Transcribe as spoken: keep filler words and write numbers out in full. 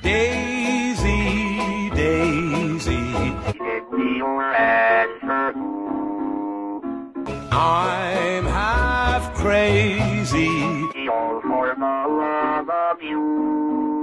Daisy, Daisy, I'm half crazy for the love of you.